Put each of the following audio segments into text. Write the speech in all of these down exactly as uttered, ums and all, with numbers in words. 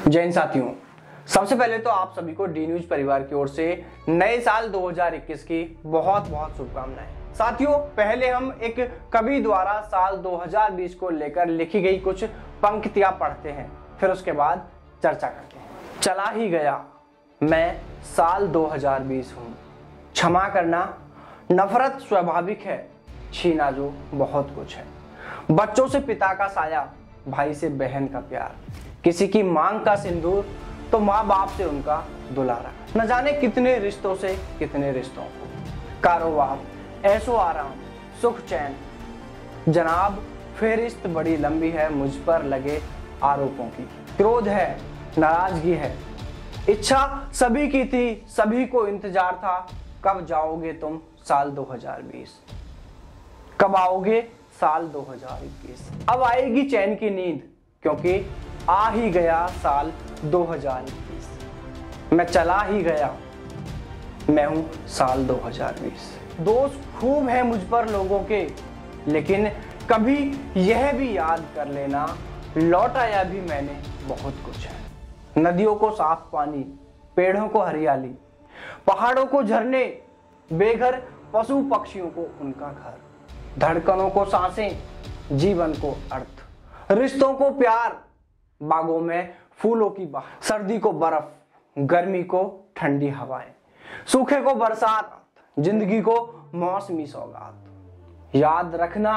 जय हिंद साथियों, सबसे पहले तो आप सभी को डी न्यूज परिवार की ओर से नए साल दो हज़ार इक्कीस की बहुत बहुत शुभकामनाएं। साथियों, पहले हम एक कवि द्वारा साल दो हज़ार बीस को लेकर लिखी गई कुछ पंक्तियां पढ़ते हैं, फिर उसके बाद चर्चा करते हैं। चला ही गया मैं साल दो हज़ार बीस हूँ, क्षमा करना नफरत स्वाभाविक है, छीना जो बहुत कुछ है। बच्चों से पिता का साया, भाई से बहन का प्यार, किसी की मांग का सिंदूर तो माँ बाप से उनका दुलारा। न जाने कितने रिश्तों से कितने रिश्तों को, कारोबार ऐसो आराम सुख चैन, जनाब फेरिस्त बड़ी लंबी है मुझ पर लगे आरोपों की। क्रोध है, नाराजगी है, इच्छा सभी की थी, सभी को इंतजार था, कब जाओगे तुम साल दो हज़ार बीस, कब आओगे साल दो हज़ार इक्कीस। अब आएगी चैन की नींद, क्योंकि आ ही गया साल दो हज़ार इक्कीस। मैं चला ही गया, मैं हूं साल दो हज़ार बीस। दोष खूब है मुझ पर लोगों के, लेकिन कभी यह भी याद कर लेना, लौट आया भी मैंने बहुत कुछ है। नदियों को साफ पानी, पेड़ों को हरियाली, पहाड़ों को झरने, बेघर पशु पक्षियों को उनका घर, धड़कनों को सांसें, जीवन को अर्थ, रिश्तों को प्यार, बागों में फूलों की बहार, सर्दी को बर्फ, गर्मी को ठंडी हवाएं, सूखे को बरसात, जिंदगी को मौसमी सौगात। याद रखना,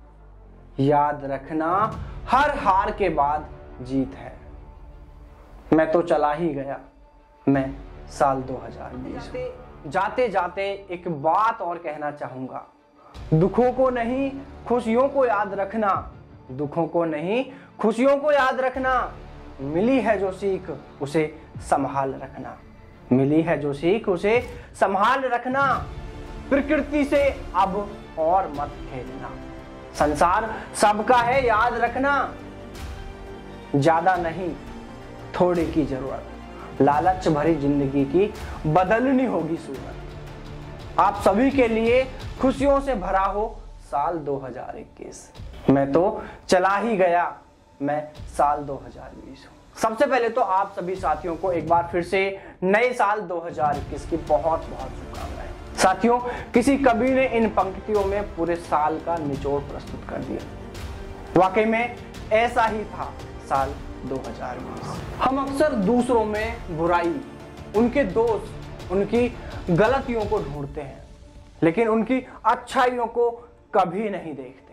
याद रखना हर हार के बाद जीत है। मैं तो चला ही गया, मैं साल दो हज़ार बीस। जाते जाते एक बात और कहना चाहूंगा, दुखों को नहीं खुशियों को याद रखना, दुखों को नहीं खुशियों को याद रखना। मिली है जो सीख उसे संभाल रखना, मिली है जो सीख उसे संभाल रखना। प्रकृति से अब और मत खेलना, संसार सबका है याद रखना। ज्यादा नहीं थोड़े की जरूरत, लालच भरी जिंदगी की बदलनी होगी सूरत। आप सभी के लिए खुशियों से भरा हो साल दो हज़ार इक्कीस। मैं तो चला ही गया, मैं साल दो हज़ार बीस हूँ। सबसे पहले तो आप सभी साथियों को एक बार फिर से नए साल दो हज़ार इक्कीस की बहुत बहुत शुभकामनाएं। साथियों, किसी कवि ने इन पंक्तियों में पूरे साल का निचोड़ प्रस्तुत कर दिया। वाकई में ऐसा ही था साल दो हज़ार बीस। हम अक्सर दूसरों में बुराई, उनके दोष, उनकी गलतियों को ढूंढते हैं, लेकिन उनकी अच्छाइयों को कभी नहीं देखते।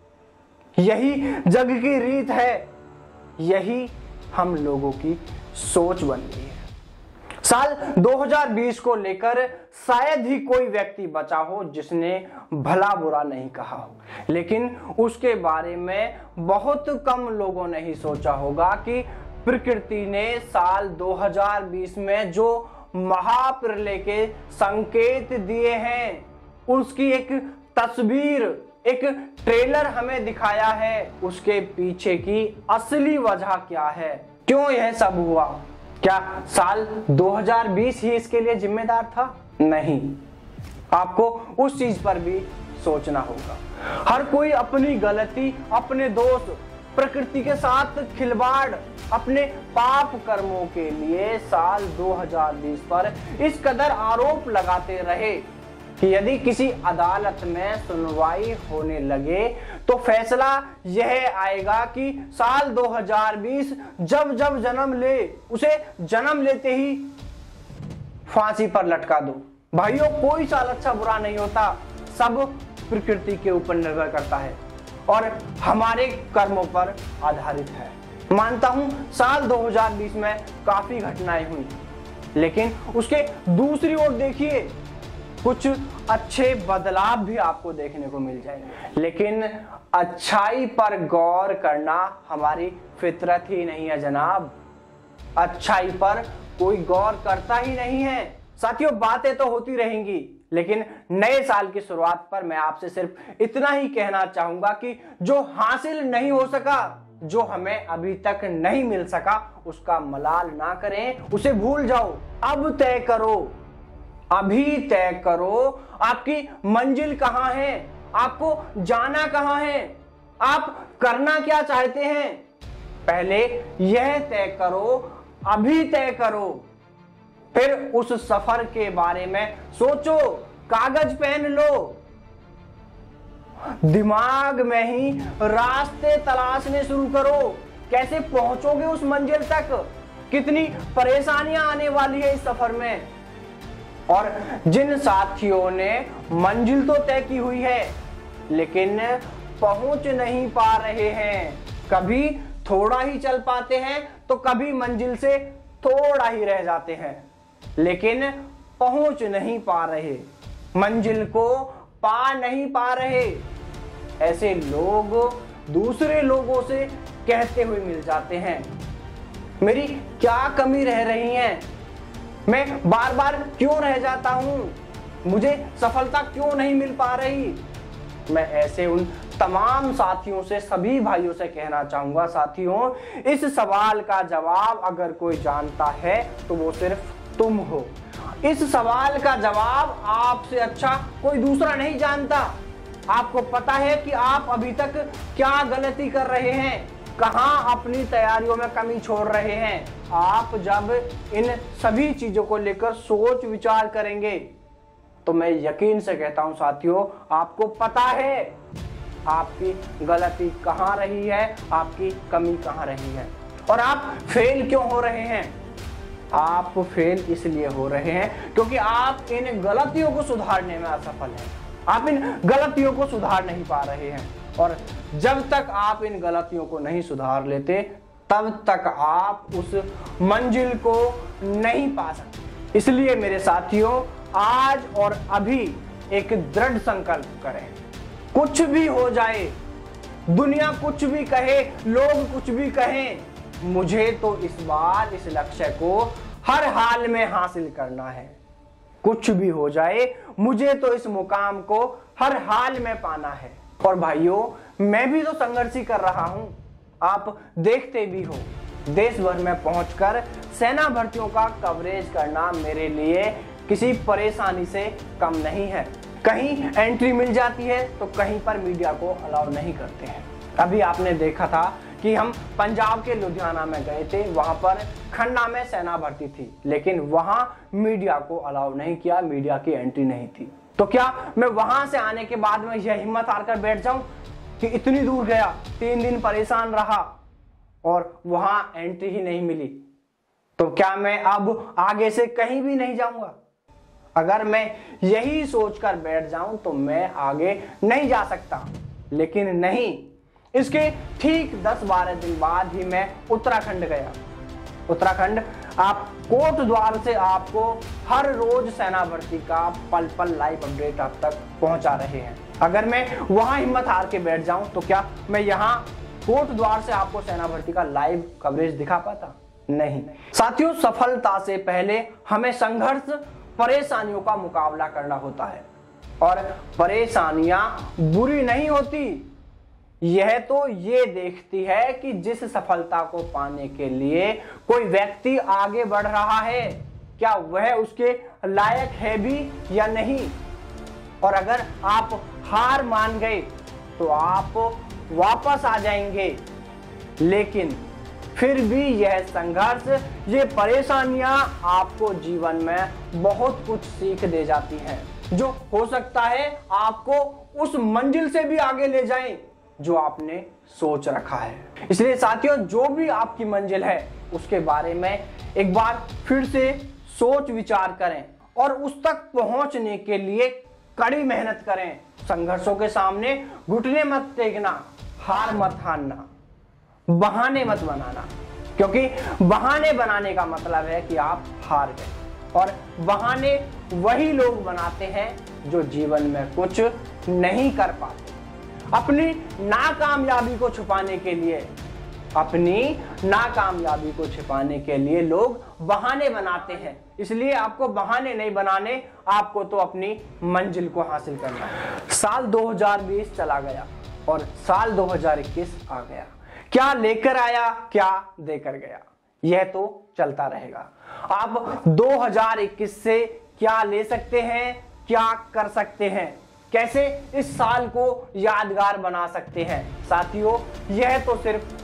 यही जग की रीत है, यही हम लोगों की सोच बन गई है। साल दो हज़ार बीस को लेकर शायद ही कोई व्यक्ति बचा हो जिसने भला बुरा नहीं कहा हो, लेकिन उसके बारे में बहुत कम लोगों ने ही सोचा होगा कि प्रकृति ने साल दो हज़ार बीस में जो महाप्रलय के संकेत दिए हैं, उसकी एक तस्वीर, एक ट्रेलर हमें दिखाया है। उसके पीछे की असली वजह क्या है, क्यों यह सब हुआ? क्या साल दो हज़ार बीस ही इसके लिए जिम्मेदार था? नहीं, आपको उस चीज पर भी सोचना होगा। हर कोई अपनी गलती, अपने दोष, प्रकृति के साथ खिलवाड़, अपने पाप कर्मों के लिए साल दो हज़ार बीस पर इस कदर आरोप लगाते रहे कि यदि किसी अदालत में सुनवाई होने लगे तो फैसला यह आएगा कि साल दो हज़ार बीस जब जब जन्म ले, उसे जन्म लेते ही फांसी पर लटका दो। भाइयों, कोई साल अच्छा बुरा नहीं होता, सब प्रकृति के ऊपर निर्भर करता है और हमारे कर्मों पर आधारित है। मानता हूं साल दो हज़ार बीस में काफी घटनाएं हुई, लेकिन उसके दूसरी ओर देखिए, कुछ अच्छे बदलाव भी आपको देखने को मिल जाएंगे। लेकिन अच्छाई पर गौर करना हमारी फितरत ही नहीं है जनाब, अच्छाई पर कोई गौर करता ही नहीं है। साथियों, बातें तो होती रहेंगी, लेकिन नए साल की शुरुआत पर मैं आपसे सिर्फ इतना ही कहना चाहूंगा कि जो हासिल नहीं हो सका, जो हमें अभी तक नहीं मिल सका, उसका मलाल ना करें, उसे भूल जाओ। अब तय करो, अभी तय करो आपकी मंजिल कहां है, आपको जाना कहां है, आप करना क्या चाहते हैं। पहले यह तय करो अभी तय करो, फिर उस सफर के बारे में सोचो, कागज पेन लो, दिमाग में ही रास्ते तलाशने शुरू करो। कैसे पहुंचोगे उस मंजिल तक, कितनी परेशानियां आने वाली है इस सफर में। और जिन साथियों ने मंजिल तो तय की हुई है लेकिन पहुंच नहीं पा रहे हैं, कभी थोड़ा ही चल पाते हैं तो कभी मंजिल से थोड़ा ही रह जाते हैं, लेकिन पहुंच नहीं पा रहे, मंजिल को पा नहीं पा रहे, ऐसे लोग दूसरे लोगों से कहते हुए मिल जाते हैं, मेरी क्या कमी रह रही है, मैं बार बार क्यों रह जाता हूं, मुझे सफलता क्यों नहीं मिल पा रही। मैं ऐसे उन तमाम साथियों से, सभी भाइयों से कहना चाहूंगा, साथियों, इस सवाल का जवाब अगर कोई जानता है तो वो सिर्फ तुम हो। इस सवाल का जवाब आपसे अच्छा कोई दूसरा नहीं जानता। आपको पता है कि आप अभी तक क्या गलती कर रहे हैं, कहां अपनी तैयारियों में कमी छोड़ रहे हैं। आप जब इन सभी चीजों को लेकर सोच विचार करेंगे तो मैं यकीन से कहता हूं साथियों, आपको पता है आपकी गलती कहां रही है, आपकी कमी कहां रही है और आप फेल क्यों हो रहे हैं। आप फेल इसलिए हो रहे हैं क्योंकि आप इन गलतियों को सुधारने में असफल हैं। आप इन गलतियों को सुधार नहीं पा रहे हैं और जब तक आप इन गलतियों को नहीं सुधार लेते तब तक आप उस मंजिल को नहीं पा सकते। इसलिए मेरे साथियों, आज और अभी एक दृढ़ संकल्प करें। कुछ भी हो जाए, दुनिया कुछ भी कहे, लोग कुछ भी कहें, मुझे तो इस बार इस लक्ष्य को हर हाल में हासिल करना है। कुछ भी हो जाए, मुझे तो इस मुकाम को हर हाल में पाना है। और भाइयों, मैं भी तो संघर्ष ही कर रहा हूं, आप देखते भी हो। देश भर में पहुंचकर सेना भर्तियों का कवरेज करना मेरे लिए किसी परेशानी से कम नहीं है। कहीं एंट्री मिल जाती है तो कहीं पर मीडिया को अलाउ नहीं करते हैं। अभी आपने देखा था कि हम पंजाब के लुधियाना में गए थे, वहां पर खन्ना में सेना भर्ती थी, लेकिन वहां मीडिया को अलाउ नहीं किया, मीडिया की एंट्री नहीं थी। तो क्या मैं वहां से आने के बाद में यह हिम्मत हारकर बैठ जाऊं कि इतनी दूर गया, तीन दिन परेशान रहा और वहां एंट्री ही नहीं मिली, तो क्या मैं अब आगे से कहीं भी नहीं जाऊंगा। अगर मैं यही सोचकर बैठ जाऊं तो मैं आगे नहीं जा सकता। लेकिन नहीं, इसके ठीक दस बारह दिन बाद ही मैं उत्तराखंड गया। उत्तराखंड आप कोट द्वार से आपको हर रोज सेना भर्ती का पल पल लाइव अपडेट आप तक पहुंचा रहे हैं। अगर मैं वहां हिम्मत हार के बैठ जाऊं तो क्या मैं यहां कोट द्वार से आपको सेना भर्ती का लाइव कवरेज दिखा पाता? नहीं। साथियों, सफलता से पहले हमें संघर्ष, परेशानियों का मुकाबला करना होता है और परेशानियां बुरी नहीं होती, यह तो ये देखती है कि जिस सफलता को पाने के लिए कोई व्यक्ति आगे बढ़ रहा है, क्या वह उसके लायक है भी या नहीं। और अगर आप हार मान गए तो आप वापस आ जाएंगे, लेकिन फिर भी यह संघर्ष, ये परेशानियां आपको जीवन में बहुत कुछ सीख दे जाती हैं, जो हो सकता है आपको उस मंजिल से भी आगे ले जाएं जो आपने सोच रखा है। इसलिए साथियों, जो भी आपकी मंजिल है उसके बारे में एक बार फिर से सोच विचार करें और उस तक पहुंचने के लिए कड़ी मेहनत करें। संघर्षों के सामने घुटने मत टेकना, हार मत हारना, बहाने मत बनाना, क्योंकि बहाने बनाने का मतलब है कि आप हार गए। और बहाने वही लोग बनाते हैं जो जीवन में कुछ नहीं कर पाते। अपनी नाकामयाबी को छुपाने के लिए अपनी नाकामयाबी को छिपाने के लिए लोग बहाने बनाते हैं। इसलिए आपको बहाने नहीं बनाने, आपको तो अपनी मंजिल को हासिल करना है। साल दो हज़ार बीस चला गया और साल दो हज़ार इक्कीस आ गया। क्या लेकर आया, क्या देकर गया, यह तो चलता रहेगा। आप दो हज़ार इक्कीस से क्या ले सकते हैं, क्या कर सकते हैं, कैसे इस साल को यादगार बना सकते हैं, साथियों, यह तो सिर्फ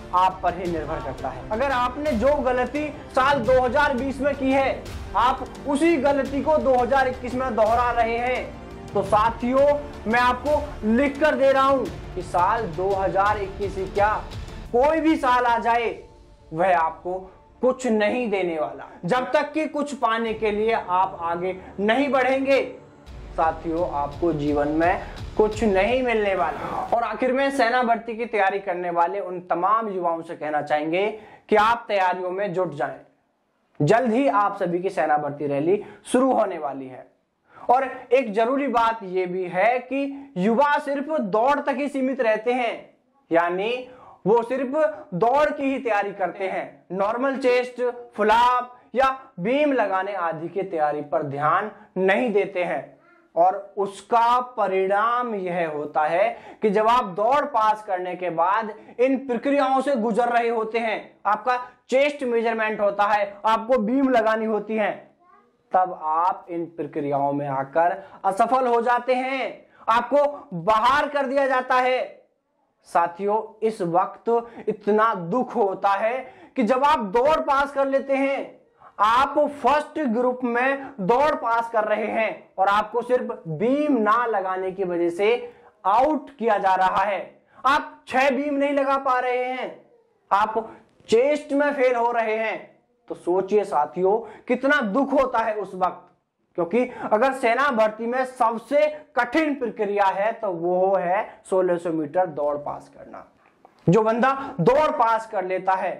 आप पर ही निर्भर करता है। अगर आपने जो गलती साल दो हज़ार बीस में की है, आप उसी गलती को दो हज़ार इक्कीस में दोहरा रहे हैं, तो साथियों मैं आपको लिख कर दे रहा हूं कि साल दो हज़ार इक्कीस ही क्या, कोई भी साल आ जाए वह आपको कुछ नहीं देने वाला, जब तक कि कुछ पाने के लिए आप आगे नहीं बढ़ेंगे। साथियों आपको जीवन में कुछ नहीं मिलने वाला। और आखिर में सेना भर्ती की तैयारी करने वाले उन तमाम युवाओं से कहना चाहेंगे कि आप तैयारियों में जुट जाएं। जल्द ही आप सभी की सेना भर्ती रैली शुरू होने वाली है। और एक जरूरी बात यह भी है कि युवा सिर्फ दौड़ तक ही सीमित रहते हैं, यानी वो सिर्फ दौड़ की ही तैयारी करते हैं, नॉर्मल चेस्ट, फुलअप या बीम लगाने आदि की तैयारी पर ध्यान नहीं देते हैं। और उसका परिणाम यह होता है कि जब आप दौड़ पास करने के बाद इन प्रक्रियाओं से गुजर रहे होते हैं, आपका चेस्ट मेजरमेंट होता है, आपको बीम लगानी होती है, तब आप इन प्रक्रियाओं में आकर असफल हो जाते हैं, आपको बाहर कर दिया जाता है। साथियों इस वक्त इतना दुख होता है कि जब आप दौड़ पास कर लेते हैं, आप फर्स्ट ग्रुप में दौड़ पास कर रहे हैं और आपको सिर्फ बीम ना लगाने की वजह से आउट किया जा रहा है, आप छह बीम नहीं लगा पा रहे हैं, आप चेस्ट में फेल हो रहे हैं, तो सोचिए साथियों कितना दुख होता है उस वक्त। क्योंकि अगर सेना भर्ती में सबसे कठिन प्रक्रिया है तो वो है सोलह सौ मीटर दौड़ पास करना। जो बंदा दौड़ पास कर लेता है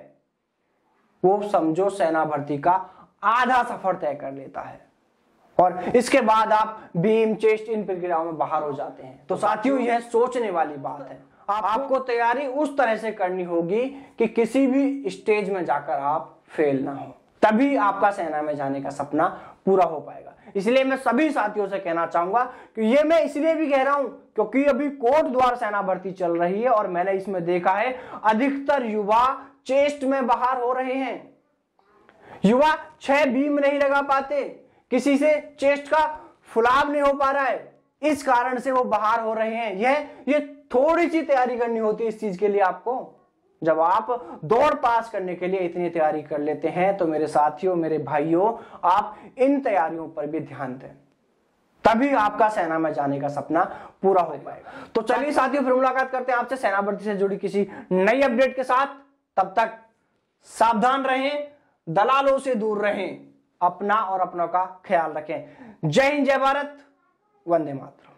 वो समझो सेना भर्ती का आधा सफर तय कर लेता है, और इसके बाद आप बीम, चेस्ट इन प्रक्रियाओं में बाहर हो जाते हैं। तो साथियों यह सोचने वाली बात है। आप, आपको तैयारी उस तरह से करनी होगी कि किसी भी स्टेज में जाकर आप फेल ना हो, तभी आपका सेना में जाने का सपना पूरा हो पाएगा। इसलिए मैं सभी साथियों से कहना चाहूंगा कि ये मैं इसलिए भी कह रहा हूं क्योंकि अभी कोट द्वार सेना भर्ती चल रही है और मैंने इसमें देखा है अधिकतर युवा चेस्ट में बाहर हो रहे हैं। युवा छह बीम नहीं लगा पाते, किसी से चेस्ट का फुलाव नहीं हो पा रहा है, इस कारण से वो बाहर हो रहे हैं। यह ये थोड़ी सी तैयारी करनी होती है इस चीज के लिए आपको। जब आप दौड़ पास करने के लिए इतनी तैयारी कर लेते हैं तो मेरे साथियों, मेरे भाइयों, आप इन तैयारियों पर भी ध्यान दें, तभी आपका सेना में जाने का सपना पूरा हो पाएगा। तो चलिए साथियों फिर मुलाकात करते हैं आपसे सेना भर्ती से जुड़ी किसी नई अपडेट के साथ। तब तक सावधान रहें, दलालों से दूर रहें, अपना और अपनों का ख्याल रखें। जय हिंद, जय भारत, वंदे मातरम।